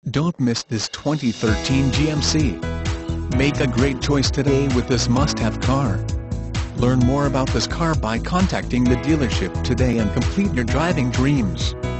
Don't miss this 2013 GMC. Make a great choice today with this must-have car. Learn more about this car by contacting the dealership today and complete your driving dreams.